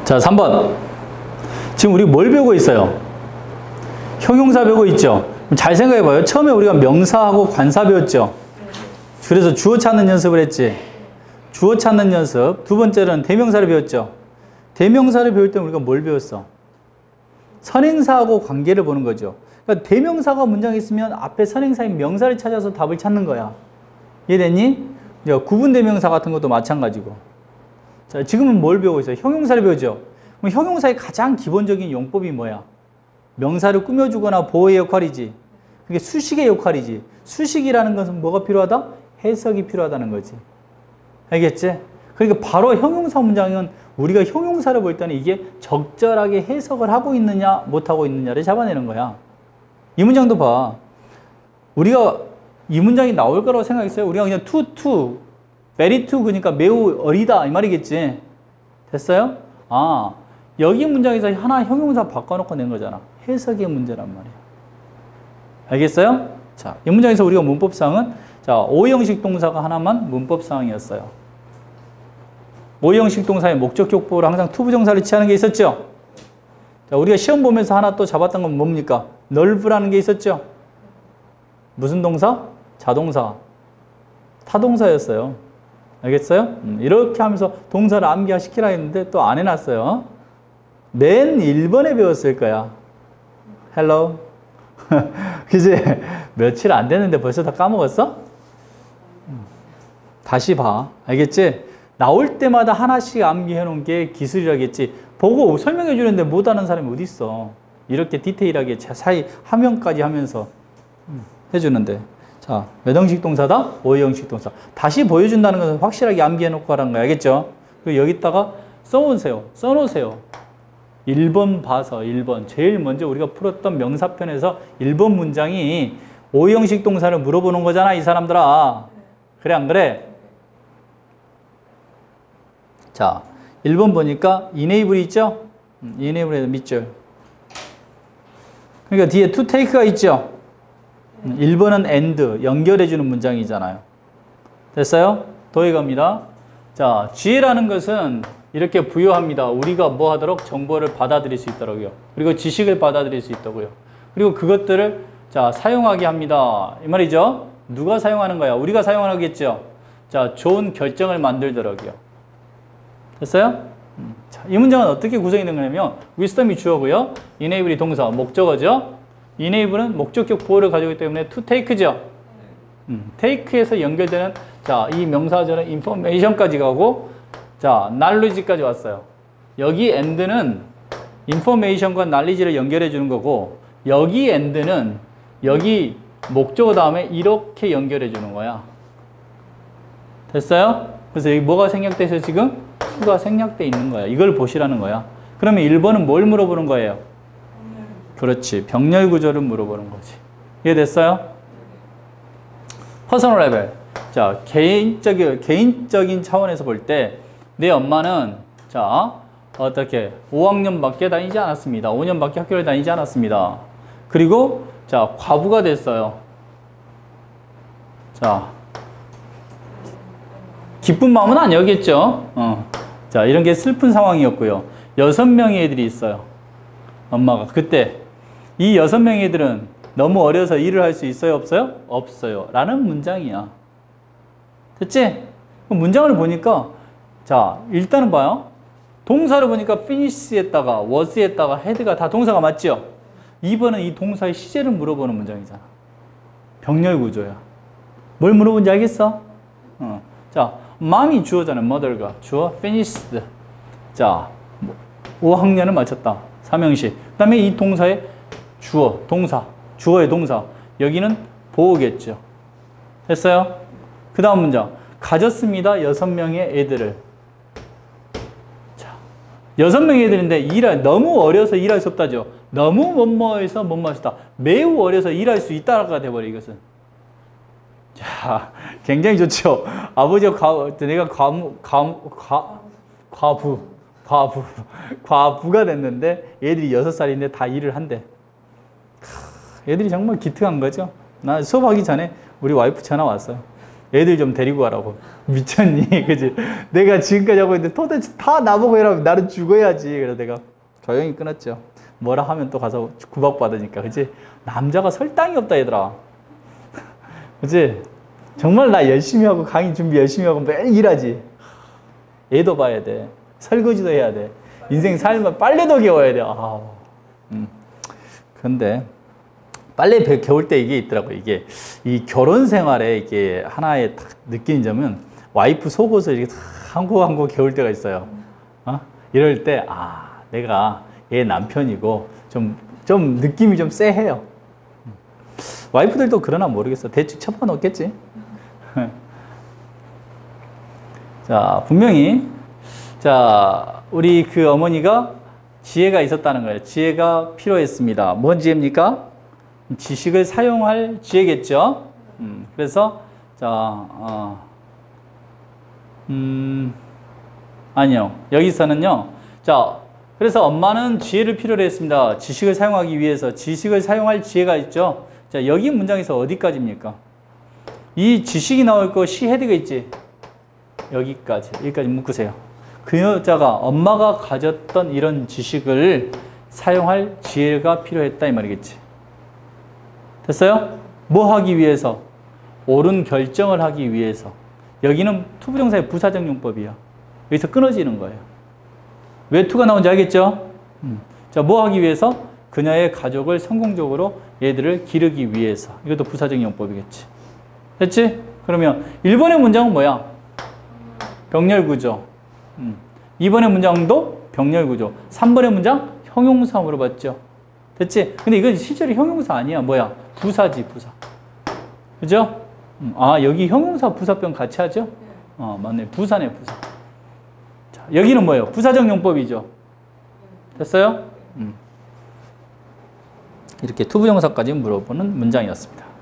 자, 3번. 지금 우리 뭘 배우고 있어요? 형용사 배우고 있죠? 잘 생각해봐요. 처음에 우리가 명사하고 관사 배웠죠? 그래서 주어 찾는 연습을 했지. 주어 찾는 연습. 두 번째는 대명사를 배웠죠? 대명사를 배울 때 우리가 뭘 배웠어? 선행사하고 관계를 보는 거죠. 그러니까 대명사가 문장에 있으면 앞에 선행사인 명사를 찾아서 답을 찾는 거야. 이해됐니? 구분대명사 같은 것도 마찬가지고. 자, 지금은 뭘 배우고 있어요? 형용사를 배우죠. 그럼 형용사의 가장 기본적인 용법이 뭐야? 명사를 꾸며주거나 보호의 역할이지. 그게 수식의 역할이지. 수식이라는 것은 뭐가 필요하다? 해석이 필요하다는 거지. 알겠지? 그러니까 바로 형용사 문장은 우리가 형용사를 볼 때는 이게 적절하게 해석을 하고 있느냐 못하고 있느냐를 잡아내는 거야. 이 문장도 봐. 우리가 이 문장이 나올 거라고 생각했어요? 우리가 그냥 very to 그러니까 매우 어리다 이 말이겠지. 됐어요? 아, 여기 문장에서 하나 형용사 바꿔놓고 낸 거잖아. 해석의 문제란 말이야. 알겠어요? 자, 이 문장에서 우리가 문법상은 자, 오형식 동사가 하나만 문법상이었어요. 오형식 동사의 목적격 보호를 항상 투부정사를 취하는 게 있었죠? 자, 우리가 시험 보면서 하나 또 잡았던 건 뭡니까? 널브라는 게 있었죠? 무슨 동사? 자동사. 타동사였어요. 알겠어요? 이렇게 하면서 동사를 암기시키라 했는데 또 안 해놨어요. 맨 1번에 배웠을 거야. 헬로. 그지? 며칠 안 됐는데 벌써 다 까먹었어? 다시 봐. 알겠지? 나올 때마다 하나씩 암기해 놓은 게 기술이라겠지. 보고 설명해 주는데 못하는 사람이 어디 있어. 이렇게 디테일하게 자세히 화면까지 하면서 해주는데. 자, 몇 형식 동사다? 5형식 동사. 다시 보여준다는 것은 확실하게 암기해 놓고 하라는 거 알겠죠? 그리고 여기다가 써놓으세요. 1번 봐서 1번. 제일 먼저 우리가 풀었던 명사편에서 1번 문장이 5형식 동사를 물어보는 거잖아, 이 사람들아. 그래, 안 그래? 자, 1번 보니까 enable이 있죠? enable에서 밑줄. 그러니까 뒤에 to take가 있죠? 1번은 and, 연결해주는 문장이잖아요. 됐어요? 더해 갑니다. 자, 지혜라는 것은 이렇게 부여합니다. 우리가 뭐 하도록? 정보를 받아들일 수 있도록요. 그리고 지식을 받아들일 수 있다고요. 그리고 그것들을 자, 사용하게 합니다. 이 말이죠? 누가 사용하는 거야? 우리가 사용하겠죠? 자, 좋은 결정을 만들도록요. 됐어요? 자, 이 문장은 어떻게 구성이 된 거냐면 wisdom이 주어고요. enable이 동사, 목적어죠. enable은 목적격 보호를 가지고 있기 때문에 to take죠. take에서 연결되는 자, 이 명사절은 information까지 가고 자, knowledge까지 왔어요. 여기 and는 information과 knowledge를 연결해 주는 거고 여기 and는 여기 목적어 다음에 이렇게 연결해 주는 거야. 됐어요? 그래서 여기 뭐가 생략돼 있어요 지금? to가 생략돼 있는 거야. 이걸 보시라는 거야. 그러면 1번은 뭘 물어보는 거예요? 그렇지. 병렬 구조를 물어보는 거지. 이해됐어요? 퍼스널 레벨. 자, 개인적인 차원에서 볼 때 내 엄마는 자, 어떻게 5학년밖에 다니지 않았습니다. 5년밖에 학교를 다니지 않았습니다. 그리고 자, 과부가 됐어요. 자, 기쁜 마음은 아니었겠죠. 자, 이런 게 슬픈 상황이었고요. 6명의 애들이 있어요. 엄마가 그때 이 6명의 애들은 너무 어려서 일을 할 수 있어요? 없어요? 없어요. 라는 문장이야. 됐지? 문장을 보니까 자, 일단은 봐요. 동사를 보니까 finish했다가 was했다가 had가 다 동사가 맞죠? 2번은 이 동사의 시제를 물어보는 문장이잖아. 병렬 구조야. 뭘 물어본지 알겠어? 자, mom이 주어잖아. mother가 주어 finished. 자, 5학년을 마쳤다. 삼형식. 그 다음에 이 동사의 주어, 동사. 주어의 동사. 여기는 보호겠죠. 됐어요? 그 다음 문장. 가졌습니다. 6명의 애들을. 자, 6명의 애들인데 너무 어려서 일할 수 없다죠. 너무 뭐뭐해서 뭐뭐하다. 매우 어려서 일할 수 있다가 돼버려 이것은. 자, 굉장히 좋죠. 아버지가 내가 과부가 됐는데 애들이 6살인데 다 일을 한대. 애들이 정말 기특한 거죠. 나 수업하기 전에 우리 와이프 전화 왔어요. 애들 좀 데리고 가라고. 미쳤니? 그지? 내가 지금까지 하고 있는데 도대체 다 나보고 이러면 나는 죽어야지. 그래서 내가 조용히 끊었죠. 뭐라 하면 또 가서 구박받으니까. 그지? 남자가 설당이 없다, 얘들아. 그지? 정말 나 열심히 하고 강의 준비 열심히 하고 매일 일하지. 애도 봐야 돼. 설거지도 해야 돼. 인생 살면 빨래도 개워야 돼. 근데 빨래 개울 때 이게 있더라고. 이게 이 결혼 생활에 이게 하나의 딱 느끼는 점은 와이프 속옷을 이렇게 한 고 한 고 개울 때가 있어요. 이럴 때 내가 얘 남편이고 좀 느낌이 좀 쎄해요. 와이프들도 그러나 모르겠어. 대충 쳐봐 놓겠지. 자, 분명히 자, 우리 그 어머니가 지혜가 있었다는 거예요. 지혜가 필요했습니다. 뭔 지혜입니까? 지식을 사용할 지혜겠죠. 그래서 자, 아니요. 여기서는요. 자, 그래서 엄마는 지혜를 필요로 했습니다. 지식을 사용하기 위해서. 지식을 사용할 지혜가 있죠. 자, 여기 문장에서 어디까지입니까? 이 지식이 나올 거 시 헤드가 있지. 여기까지 묶으세요. 그 여자가 엄마가 가졌던 이런 지식을 사용할 지혜가 필요했다 이 말이겠지. 됐어요? 뭐 하기 위해서? 옳은 결정을 하기 위해서. 여기는 투부정사의 부사적 용법이야. 여기서 끊어지는 거예요. 왜 투가 나온지 알겠죠? 자, 뭐 하기 위해서? 그녀의 가족을 성공적으로 얘들을 기르기 위해서. 이것도 부사적 용법이겠지. 됐지? 그러면 1번의 문장은 뭐야? 병렬구조. 2번의 문장도 병렬구조. 3번의 문장? 형용사 물어봤죠. 됐지? 근데 이건 실제로 형용사 아니야. 뭐야? 부사지, 부사. 그죠? 여기 형용사, 부사병 같이 하죠? 맞네. 부사네, 부사. 자, 여기는 뭐예요? 부사적 용법이죠. 됐어요? 이렇게 투부정사까지 물어보는 문장이었습니다.